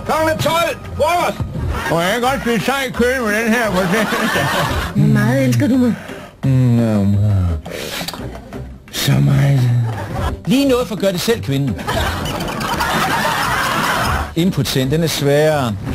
Klokken 12. Frokost. Og jeg kan godt blive sej i køen med den her forsendelse. Hvor meget elsker du mig? Så meget. Lige noget for at gøre det selv, kvinden. Input-send, den er sværere.